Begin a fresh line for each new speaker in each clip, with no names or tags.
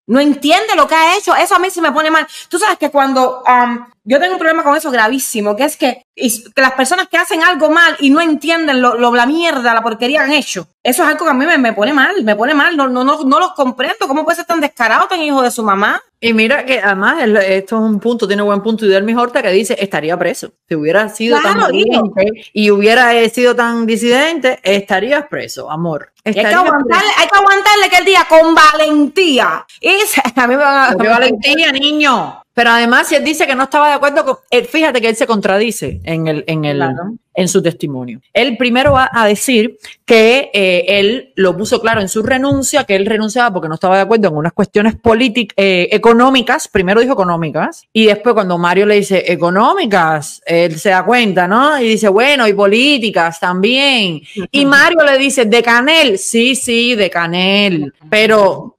no entiende lo que ha hecho. Eso a mí sí me pone mal. Tú sabes que cuando yo tengo un problema con eso gravísimo, que es que las personas que hacen algo mal y no entienden la mierda, la porquería que han hecho, eso es algo que a mí me pone mal, no los comprendo. ¿Cómo puede ser tan descarado, tan hijo de su mamá?
Y mira que además esto es un punto, tiene buen punto Idelmi Horta, que dice, estaría preso. Si hubiera sido tan valiente y hubiera sido tan disidente, estarías preso, amor.
Hay que aguantarle que el día con valentía. A mí me van a...
¡Qué valentía, niño! Pero además, si él dice que no estaba de acuerdo con... fíjate que él se contradice en su testimonio. Él primero va a decir que él lo puso claro en su renuncia, que él renunciaba porque no estaba de acuerdo en unas cuestiones políticas, económicas. Primero dijo económicas. Y después cuando Mario le dice económicas, él se da cuenta, ¿no? Y dice, bueno, y políticas también. Y Mario le dice, ¿de Canel? Sí, de Canel. Pero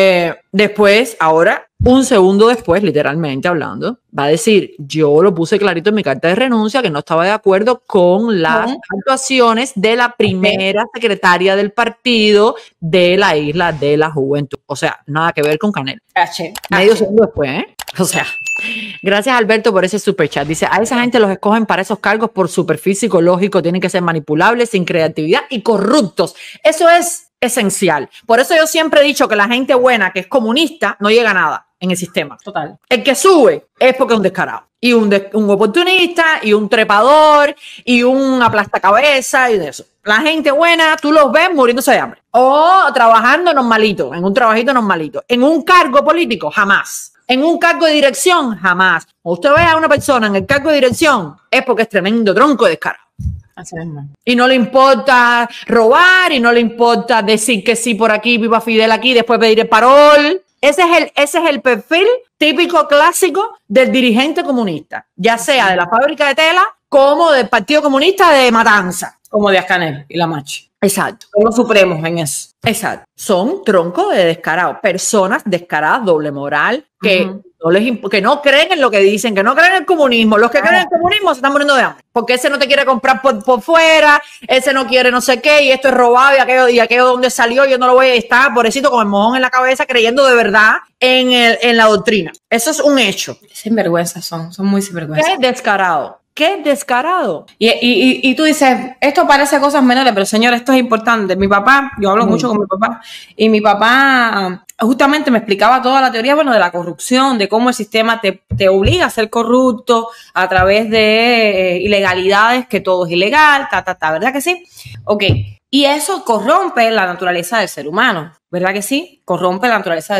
después, ahora... Un segundo después, literalmente hablando, va a decir, yo lo puse clarito en mi carta de renuncia que no estaba de acuerdo con las actuaciones de la primera secretaria del partido de la Isla de la Juventud. O sea, nada que ver con Canel. Medio segundo después, ¿eh? O sea, gracias Alberto por ese superchat. Dice, a esa gente los escogen para esos cargos por su perfil psicológico, tienen que ser manipulables, sin creatividad y corruptos. Eso es esencial. Por eso yo siempre he dicho que la gente buena que es comunista no llega a nada en el sistema.
Total.
El que sube es porque es un descarado. Y un oportunista, y un trepador, y un aplastacabeza, y de eso. La gente buena, tú los ves muriéndose de hambre. O trabajando normalito, en un trabajito normalito. En un cargo político, jamás. En un cargo de dirección, jamás. O usted ve a una persona en el cargo de dirección, es porque es tremendo tronco de descarado.
Así mismo.
Y no le importa robar, y no le importa decir que sí por aquí, viva Fidel aquí, después pedir el parol. Ese es el perfil típico clásico del dirigente comunista, ya sea de la fábrica de tela como del Partido Comunista de Matanza.
Como Díaz Canel y la Machi.
Exacto.
Son los supremos en eso.
Exacto. Son troncos de descarados, personas descaradas, doble moral, que que no creen en lo que dicen, que no creen en el comunismo. Los que creen en el comunismo se están muriendo de hambre, porque ese no te quiere comprar por fuera, ese no quiere no sé qué, y esto es robado, y aquello donde salió, yo no lo voy a estar, pobrecito, con el mojón en la cabeza, creyendo de verdad en la doctrina. Eso es un hecho.
Sinvergüenzas son muy sinvergüenzas.
Qué descarado. ¡Qué descarado!
Y tú dices, esto parece cosas menores, pero señor, esto es importante. Mi papá, yo hablo mucho con mi papá, y mi papá justamente me explicaba toda la teoría, bueno, de la corrupción, de cómo el sistema te obliga a ser corrupto a través de ilegalidades, que todo es ilegal, ¿verdad que sí? Ok. Y eso corrompe la naturaleza del ser humano, ¿verdad que sí? Corrompe la naturaleza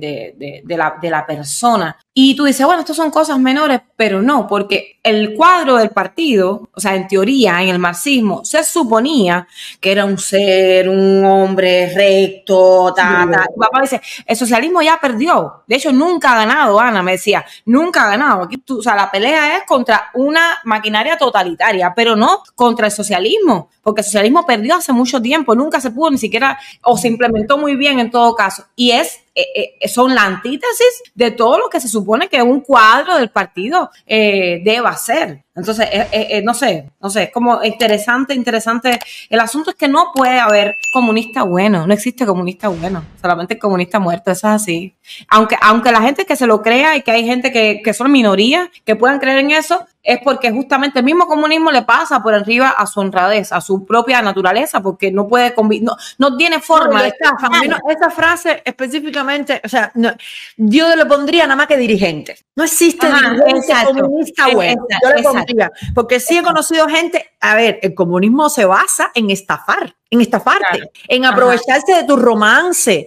de la persona. Y tú dices, bueno, estas son cosas menores, pero no, porque el cuadro del partido, o sea, en teoría, en el marxismo, se suponía que era un ser, un hombre recto, Mi papá dice, el socialismo ya perdió. De hecho, nunca ha ganado, Ana me decía, nunca ha ganado. Aquí o sea, la pelea es contra una maquinaria totalitaria, pero no contra el socialismo, porque el socialismo perdió hace mucho tiempo, nunca se pudo ni siquiera, o se implementó muy bien en todo caso. Y son la antítesis de todo lo que se supone que un cuadro del partido deba ser. Entonces, no sé, es como interesante. El asunto es que no puede haber comunista bueno, no existe comunista bueno, solamente el comunista muerto, eso es así. Aunque la gente que se lo crea y que hay gente que son minorías que puedan creer en eso, es porque justamente el mismo comunismo le pasa por arriba a su honradez, a su propia naturaleza, porque no puede no tiene forma de estar.
Esa frase específicamente, o sea, no, yo le pondría nada más que dirigente. No existe dirigente comunista bueno. Yo le pondría, porque sí he conocido gente, a ver, el comunismo se basa en estafarte, claro, en aprovecharse de tu romance,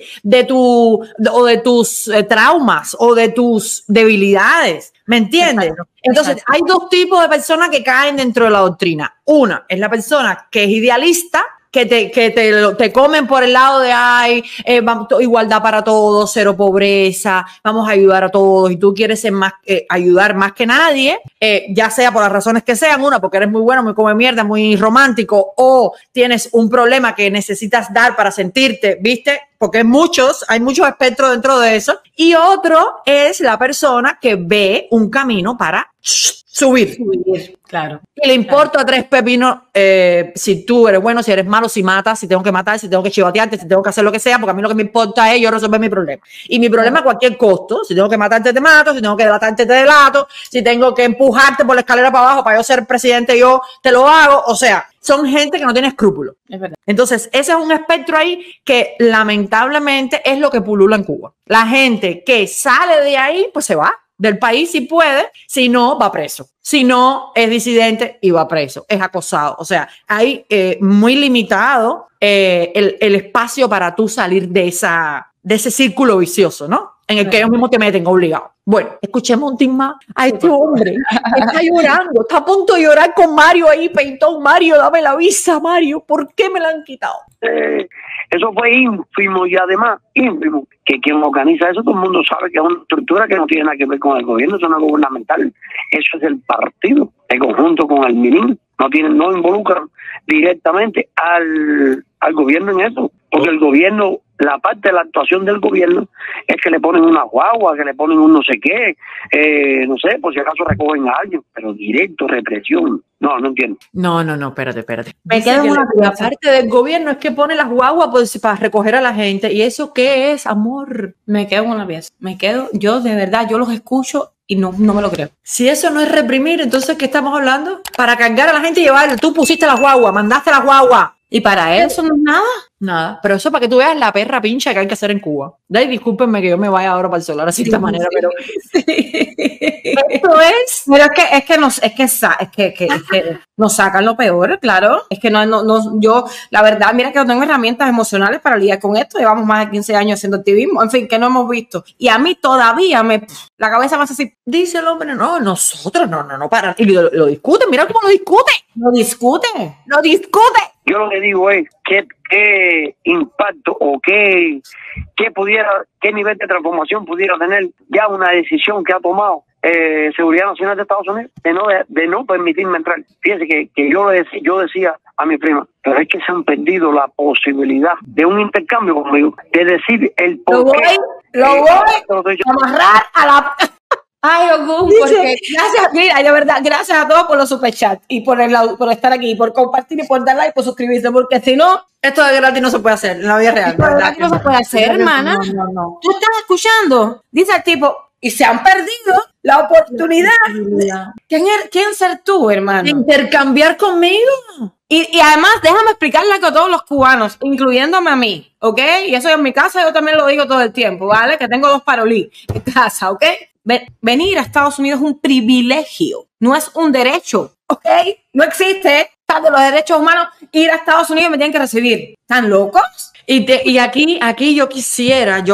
o de tus traumas, o de tus debilidades. ¿Me entiendes? Exacto. Entonces, hay dos tipos de personas que caen dentro de la doctrina. Una es la persona que es idealista, que te comen por el lado de igualdad para todos, cero pobreza, vamos a ayudar a todos, y tú quieres ser ayudar más que nadie, ya sea por las razones que sean, una, porque eres muy bueno, muy come mierda, muy romántico, o tienes un problema que necesitas dar para sentirte, ¿viste? Porque hay muchos espectros dentro de eso. Y otro es la persona que ve un camino para subir.
Claro.
Y le importa a tres pepinos si tú eres bueno, si eres malo, si matas, si tengo que matar, si tengo que chivatearte, si tengo que hacer lo que sea, porque a mí lo que me importa es yo resolver mi problema. Y mi problema a cualquier costo, si tengo que matarte te mato, si tengo que delatarte te delato, si tengo que empujarte por la escalera para abajo para yo ser presidente, yo te lo hago. O sea, son gente que no tiene escrúpulos.
Es verdad.
Entonces, ese es un espectro ahí que lamentablemente es lo que pulula en Cuba. La gente que sale de ahí, pues se va del país si puede, si no, va preso. Si no, es disidente y va preso, es acosado. O sea, hay muy limitado el espacio para tú salir de ese círculo vicioso, ¿no? En el que ellos mismos te meten obligado. Bueno, escuchemos un team más a este hombre. Está llorando, está a punto de llorar con Mario ahí, peitón. Mario, dame la visa, Mario. ¿Por qué me la han quitado?
Eso fue ínfimo y además ínfimo. Que quien organiza eso, todo el mundo sabe que es una estructura que no tiene nada que ver con el gobierno, eso no es gubernamental. Eso es el partido, en conjunto con el MININ. No involucran directamente al gobierno en eso, porque el gobierno, la parte de la actuación del gobierno es que le ponen una guagua, que le ponen un no sé qué, no sé, por si acaso recogen a alguien, pero directo, represión. No entiendo.
No, espérate.
Me quedo una
la parte del gobierno es que pone las guaguas pues, para recoger a la gente. ¿Y eso qué es, amor?
Me quedo con una pieza. Yo de verdad, yo los escucho y no me lo creo.
Si eso no es reprimir, entonces, ¿qué estamos hablando? Para cargar a la gente y llevarla. Tú pusiste las guaguas, mandaste las guaguas.
¿Y para eso no es nada?
Nada, pero eso para que tú veas la perra pincha que hay que hacer en Cuba. Discúlpenme que yo me vaya ahora para el solar así de esta manera, pero esto es.
Pero es que nos sacan lo peor, claro. Es que yo, la verdad, mira que no tengo herramientas emocionales para lidiar con esto. Llevamos más de 15 años haciendo activismo, en fin, que no hemos visto. Y a mí todavía la cabeza me hace así.
Dice el hombre, no, nosotros no, para. Y lo discuten, mira cómo lo discute.
Lo discute.
Yo lo que digo es qué impacto o qué nivel de transformación pudiera tener ya una decisión que ha tomado Seguridad Nacional de Estados Unidos de no permitirme entrar. Fíjense que yo decía a mi prima, pero es que se han perdido la posibilidad de un intercambio conmigo, de decir el por qué.
Lo voy a amarrar a la... Ay, Ogún, porque gracias, mira, de verdad, gracias a todos por los superchats y por estar aquí, por compartir y por dar like y por suscribirse, porque si no,
esto de gratis no se puede hacer en la vida real.
Esto de gratis no se puede hacer, hermana. No. Tú estás escuchando, dice el tipo, y se han perdido la oportunidad. ¿Quién ser tú, hermano?
Intercambiar conmigo.
Y además, déjame explicarle a todos los cubanos, incluyéndome a mí, ¿ok? Y eso en mi casa yo también lo digo todo el tiempo, ¿vale? Que tengo 2 parolí en casa, ¿ok? Venir a Estados Unidos es un privilegio, no es un derecho, ¿ok? No existe, de los derechos humanos, ir a Estados Unidos me tienen que recibir. ¿Están locos?
Y aquí yo quisiera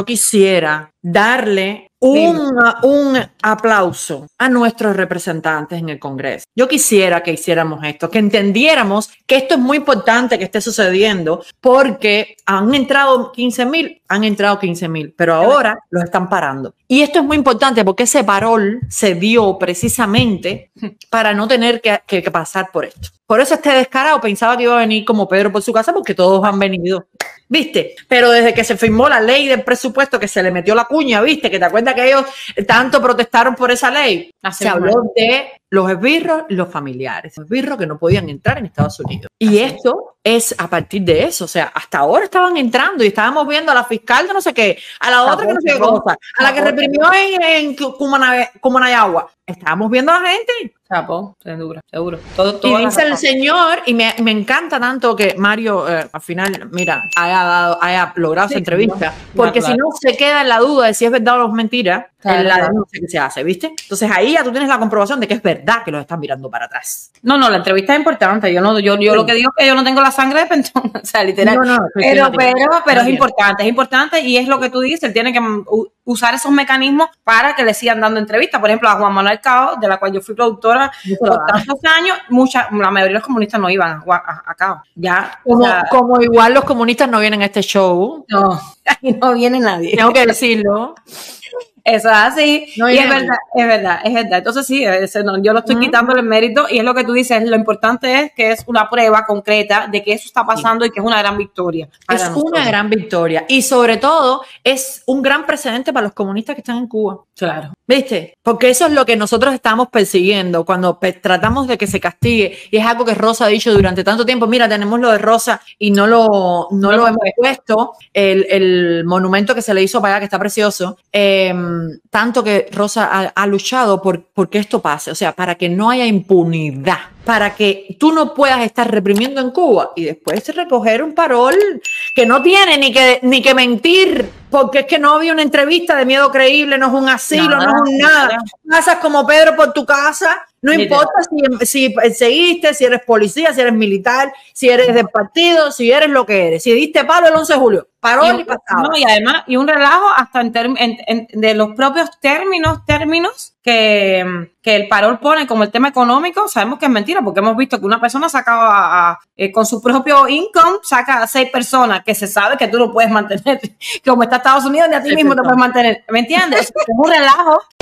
darle un aplauso a nuestros representantes en el Congreso. Yo quisiera que hiciéramos esto, que entendiéramos que esto es muy importante que esté sucediendo, porque han entrado 15,000, pero ahora los están parando. Y esto es muy importante porque ese parol se dio precisamente para no tener que pasar por esto. Por eso este descarado pensaba que iba a venir como Pedro por su casa, porque todos han venido, ¿viste? Pero desde que se firmó la ley del presupuesto, que se le metió la cuña, ¿viste? Que te acuerdas que ellos tanto protestaron por esa ley. Se habló de los esbirros y los familiares. Los esbirros que no podían entrar en Estados Unidos. Y esto es a partir de eso. O sea, hasta ahora estaban entrando y estábamos viendo a la fiscal de no sé qué, a la otra que no sé qué cosa, a la que reprimió en Cumanayagua. Estábamos viendo a la gente.
Chapo, seguro.
Y dice el señor, y me encanta tanto que Mario al final, mira, haya logrado esa entrevista, porque si no se queda en la duda de si es verdad o es mentira, en la denuncia que se hace, ¿viste? Entonces ahí ya tú tienes la comprobación de que es verdad que los están mirando para atrás.
No, la entrevista es importante. Yo lo que digo es que yo no tengo la sangre de pentón, o sea, literal. Pero es importante y es lo que tú dices, él tiene que usar esos mecanismos para que le sigan dando entrevistas. Por ejemplo, a Juan Manuel Cao, de la cual yo fui productora por tantos años, la mayoría de los comunistas no iban a Cao. Ya,
como igual los comunistas no vienen a este show.
No, ahí no viene nadie.
Tengo que decirlo.
Eso es así.
No,
y es verdad. Entonces sí, yo no estoy quitándole el mérito y es lo que tú dices, lo importante es que es una prueba concreta de que eso está pasando y que es una gran victoria.
Es una gran victoria y sobre todo es un gran precedente para los comunistas que están en Cuba.
Claro.
¿Viste? Porque eso es lo que nosotros estamos persiguiendo cuando tratamos de que se castigue y es algo que Rosa ha dicho durante tanto tiempo. Mira, tenemos lo de Rosa y no lo hemos puesto, el monumento que se le hizo para allá, que está precioso, tanto que Rosa ha luchado por que esto pase, o sea, para que no haya impunidad, para que tú no puedas estar reprimiendo en Cuba y después recoger un parol que no tiene ni que mentir, porque es que no había una entrevista de Miedo Creíble, no es un asilo, no es un nada. Pasas como Pedro por tu casa, no importa si seguiste, si eres policía, si eres militar, si eres del partido, si eres lo que eres. Si diste palo el 11 de julio, parol y pasaba.
No, y además, y un relajo hasta de los propios términos que el parol pone como el tema económico, sabemos que es mentira, porque hemos visto que una persona sacaba con su propio income, saca a 6 personas, que se sabe que tú no puedes mantener, como está Estados Unidos, ni a ti mismo te puedes mantener, ¿me entiendes? Es un relajo